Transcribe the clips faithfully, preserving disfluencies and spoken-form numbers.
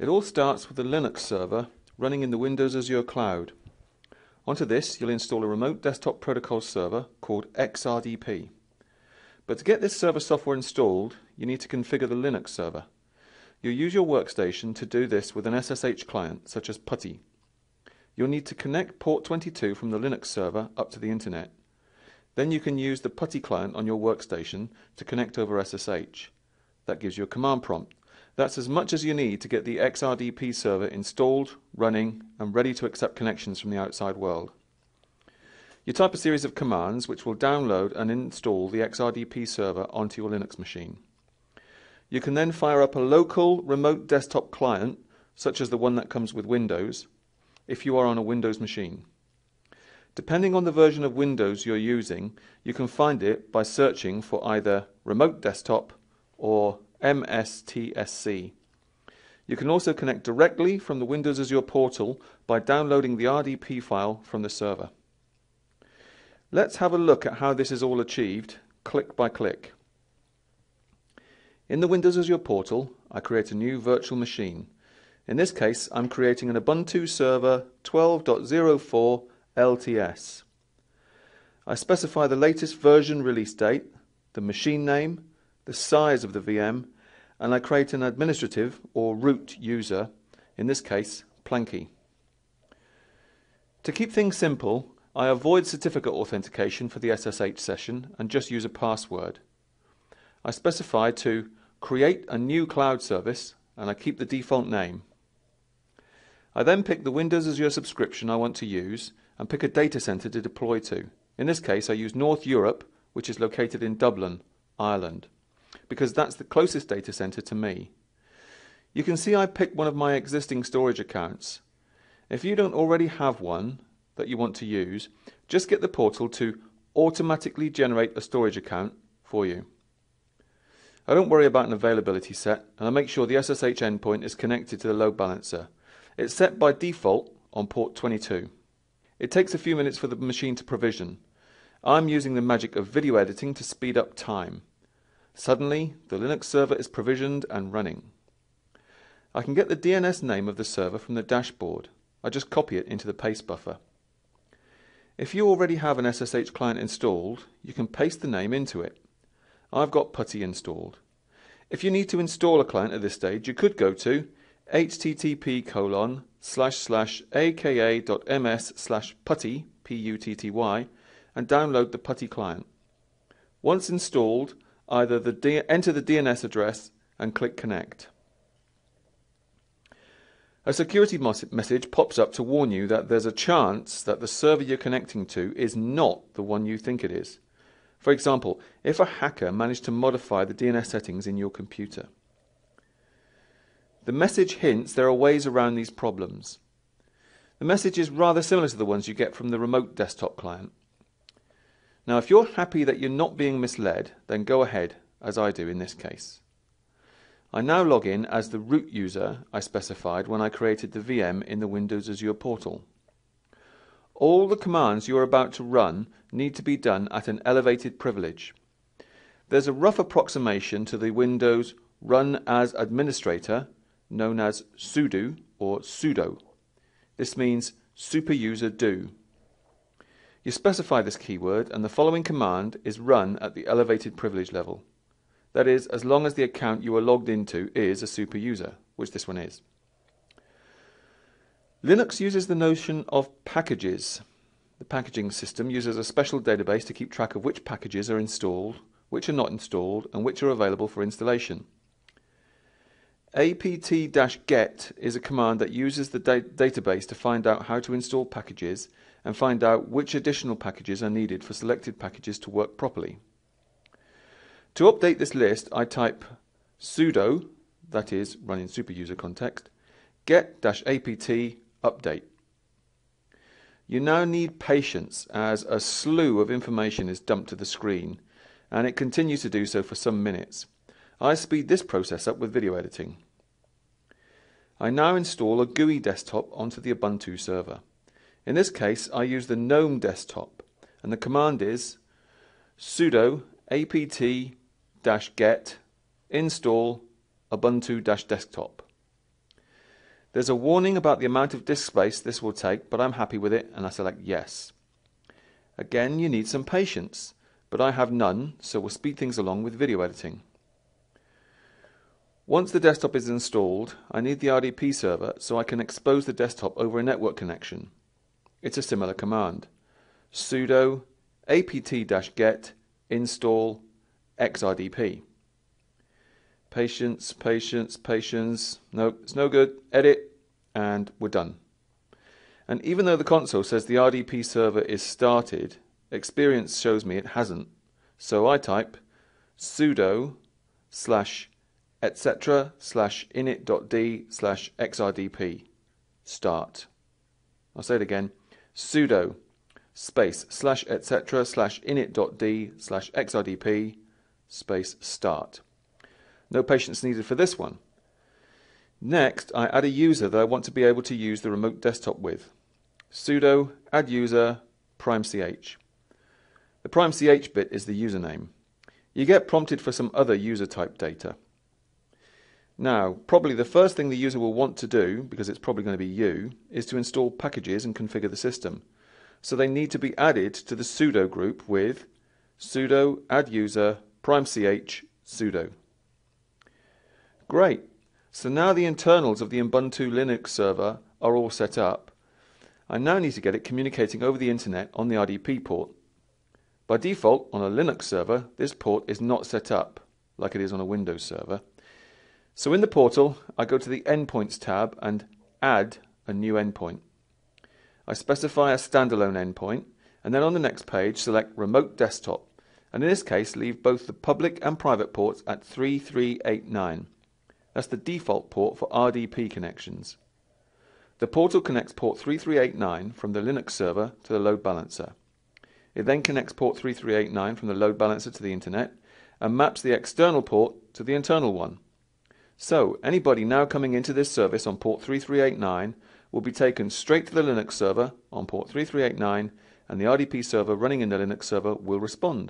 It all starts with a Linux server running in the Windows Azure cloud. Onto this, you'll install a remote desktop protocol server called X R D P. But to get this server software installed, you need to configure the Linux server. You'll use your workstation to do this with an S S H client, such as PuTTY. You'll need to connect port twenty-two from the Linux server up to the Internet. Then you can use the PuTTY client on your workstation to connect over S S H. That gives you a command prompt. That's as much as you need to get the X R D P server installed, running, and ready to accept connections from the outside world. You type a series of commands which will download and install the X R D P server onto your Linux machine. You can then fire up a local remote desktop client, such as the one that comes with Windows, if you are on a Windows machine. Depending on the version of Windows you're using, you can find it by searching for either Remote Desktop or M S T S C. You can also connect directly from the Windows Azure portal by downloading the R D P file from the server. Let's have a look at how this is all achieved, click by click. In the Windows Azure portal, I create a new virtual machine. In this case, I'm creating an Ubuntu server twelve point oh four L T S. I specify the latest version release date, the machine name, the size of the V M, and I create an administrative or root user, in this case Planky. To keep things simple, I avoid certificate authentication for the S S H session and just use a password. I specify to create a new cloud service and I keep the default name. I then pick the Windows Azure subscription I want to use and pick a data center to deploy to. In this case, I use North Europe, which is located in Dublin, Ireland, because that's the closest data center to me. You can see I picked one of my existing storage accounts. If you don't already have one that you want to use, just get the portal to automatically generate a storage account for you. I don't worry about an availability set, and I make sure the S S H endpoint is connected to the load balancer. It's set by default on port twenty-two. It takes a few minutes for the machine to provision. I'm using the magic of video editing to speed up time. Suddenly, the Linux server is provisioned and running. I can get the D N S name of the server from the dashboard. I just copy it into the paste buffer. If you already have an S S H client installed, you can paste the name into it. I've got PuTTY installed. If you need to install a client at this stage, you could go to http colon slash slash aka.ms slash putty, P U T T Y, and download the PuTTY client. Once installed, either the D enter the D N S address and click connect. A security message pops up to warn you that there's a chance that the server you're connecting to is not the one you think it is. For example, if a hacker managed to modify the D N S settings in your computer. The message hints there are ways around these problems. The message is rather similar to the ones you get from the remote desktop client. Now, if you're happy that you're not being misled, then go ahead, as I do in this case. I now log in as the root user I specified when I created the V M in the Windows Azure portal. All the commands you are about to run need to be done at an elevated privilege. There's a rough approximation to the Windows Run as Administrator, known as sudo or sudo. This means super user do. You specify this keyword and the following command is run at the elevated privilege level. That is, as long as the account you are logged into is a super user, which this one is. Linux uses the notion of packages. The packaging system uses a special database to keep track of which packages are installed, which are not installed, and which are available for installation. apt-get is a command that uses the da database to find out how to install packages and find out which additional packages are needed for selected packages to work properly. To update this list, I type sudo, that is, run in superuser context, get-apt update. You now need patience as a slew of information is dumped to the screen, and it continues to do so for some minutes. I speed this process up with video editing. I now install a G U I desktop onto the Ubuntu server. In this case, I use the GNOME desktop, and the command is sudo apt-get install ubuntu-desktop. There's a warning about the amount of disk space this will take, but I'm happy with it and I select yes. Again, you need some patience, but I have none, so we'll speed things along with video editing. Once the desktop is installed, I need the R D P server so I can expose the desktop over a network connection. It's a similar command. Sudo apt-get install xrdp. Patience, patience, patience. Nope, it's no good. Edit, and we're done. And even though the console says the R D P server is started, experience shows me it hasn't. So I type sudo slash etc slash init.d slash xrdp start. I'll say it again. Sudo space slash etc slash init.d slash xrdp space start. No patience needed for this one. Next, I add a user that I want to be able to use the remote desktop with. Sudo add user primech. The primech bit is the username. You get prompted for some other user type data. Now, probably the first thing the user will want to do, because it's probably going to be you, is to install packages and configure the system. So they need to be added to the sudo group with sudo add user primech sudo. Great. So now the internals of the Ubuntu Linux server are all set up. I now need to get it communicating over the internet on the R D P port. By default, on a Linux server, this port is not set up, like it is on a Windows server. So in the portal, I go to the Endpoints tab and add a new endpoint. I specify a standalone endpoint, and then on the next page select Remote Desktop, and in this case leave both the public and private ports at three three eight nine. That's the default port for R D P connections. The portal connects port three three eight nine from the Linux server to the load balancer. It then connects port three three eight nine from the load balancer to the internet and maps the external port to the internal one. So anybody now coming into this service on port three three eight nine will be taken straight to the Linux server on port three three eight nine, and the R D P server running in the Linux server will respond.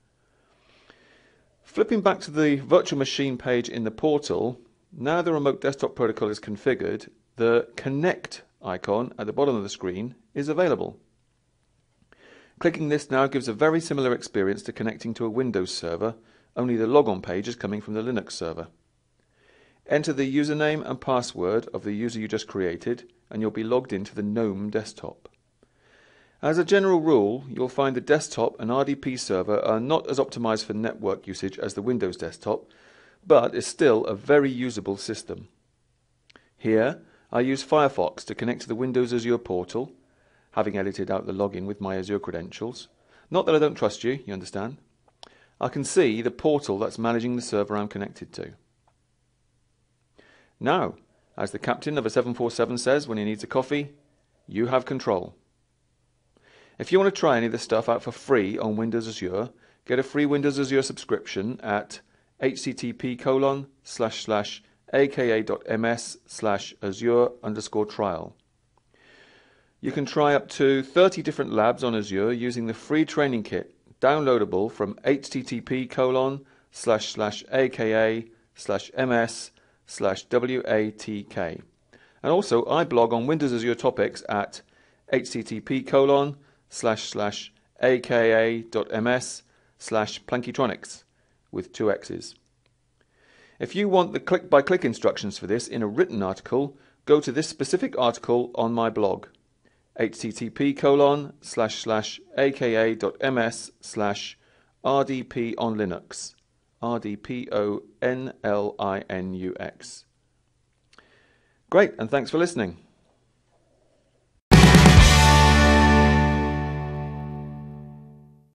Flipping back to the virtual machine page in the portal, now the remote desktop protocol is configured, the Connect icon at the bottom of the screen is available. Clicking this now gives a very similar experience to connecting to a Windows server, only the logon page is coming from the Linux server. Enter the username and password of the user you just created, and you'll be logged into the GNOME desktop. As a general rule, you'll find the desktop and R D P server are not as optimized for network usage as the Windows desktop, but is still a very usable system. Here, I use Firefox to connect to the Windows Azure portal, having edited out the login with my Azure credentials. Not that I don't trust you, you understand. I can see the portal that's managing the server I'm connected to. Now, as the captain of a seven forty-seven says when he needs a coffee, you have control. If you want to try any of this stuff out for free on Windows Azure, get a free Windows Azure subscription at http colon slash slash aka.ms slash azure underscore trial. You can try up to thirty different labs on Azure using the free training kit downloadable from http colon slash slash aka slash ms slash watk. And also I blog on Windows Azure topics at http colon slash slash aka.ms slash plankytronics with two X's. If you want the click-by-click instructions for this in a written article, go to this specific article on my blog, http colon slash slash aka.ms slash rdp on Linux, R D P O N L I N U X. Great, and thanks for listening.